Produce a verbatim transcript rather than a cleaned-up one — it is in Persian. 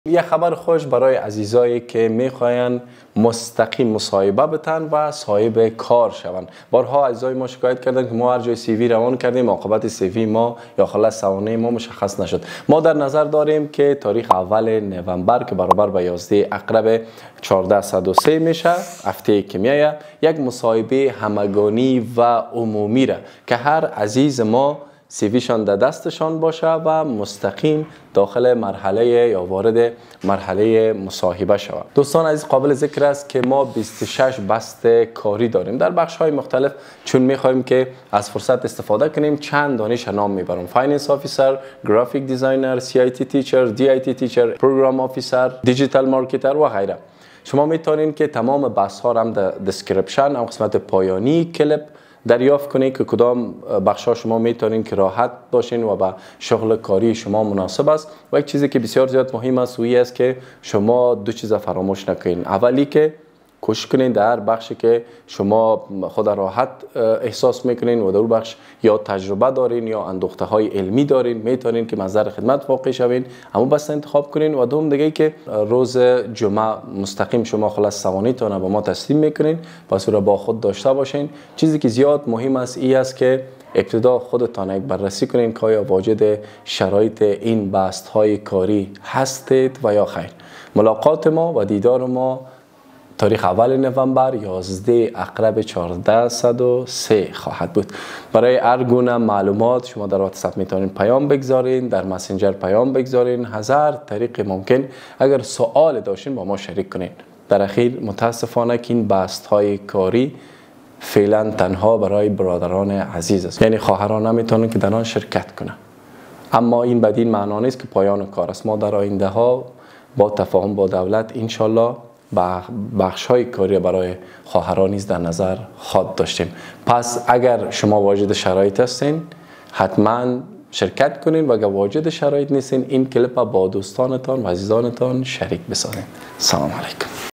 یه خبر خوش برای عزیزایی که میخواین مستقیم مصاحبه بتن و صاحب کار شون. بارها عزیزای ما شکایت کردن که ما هر جای سی وی روان کردیم عاقبت سی وی ما یا خلاص سوانه ما مشخص نشد. ما در نظر داریم که تاریخ اول نوامبر که برابر به یازده عقرب چهارده صد و سه میشه، هفته که میایه، یک مصاحبه همگانی و عمومی را که هر عزیز ما سیویشان در دستشان باشه و مستقیم داخل مرحله یا وارد مرحله مصاحبه شود. دوستان عزیز، قابل ذکر است که ما بیست و شش بست کاری داریم در بخش های مختلف. چون میخوایم که از فرصت استفاده کنیم چند دانش نام میبرم: فایننس آفیسر، گرافیک دیزاینر، سی آی تی تیچر، دی آی تی تیچر، پروگرام آفیسر، دیجیتال مارکتر و غیره. شما میتونین که تمام بحث ها هم در دسکریپشن او قسمت پایانی کلیپ دریافت کنید که کدام بخش ها شما میتونین که راحت باشین و با شغل کاری شما مناسب است. و یک چیزی که بسیار زیاد مهم است و است که شما دو چیز فراموش نکنین. اولی که کوشش کنین در هر بخشی که شما خود راحت احساس میکنین و در بخش یا تجربه دارین یا اندوخته های علمی دارین، میتونین که منظر خدمت واقع شوین، اما بس انتخاب کنین. و دوم دیگه که روز جمعه مستقیم شما خلاص سوانیتون به ما تسلیم میکنین، پس رو با خود داشته باشین. چیزی که زیاد مهم است ای است که ابتدا خودتان یک بررسی کنین که آیا واجد شرایط این بست های کاری هستید و یا خیر. ملاقات ما و دیدار ما تاریخ اول نوامبر یازده عقرب چهارده صد و سه خواهد بود. برای هر گونه معلومات شما در واتساپ میتونین پیام بگذارین، در مسنجر پیام بگذارین، هزار طریق ممکن اگر سوال داشتین با ما شریک کنین. در اخیر متاسفانه که این بست های کاری فعلا تنها برای برادران عزیز است، یعنی خواهران نمیتونن که در آن شرکت کنن. اما این بدین معنا نیست که پایان کار است. ما در آینده ها با تفاهم با دولت انشالله بخش های کاری برای خواهران نیز در نظر خواهد داشتیم. پس اگر شما واجد شرایط هستین حتما شرکت کنین و اگر واجد شرایط نیستین این کلیپ با دوستانتان و عزیزانتان شریک بسازین. سلام علیکم.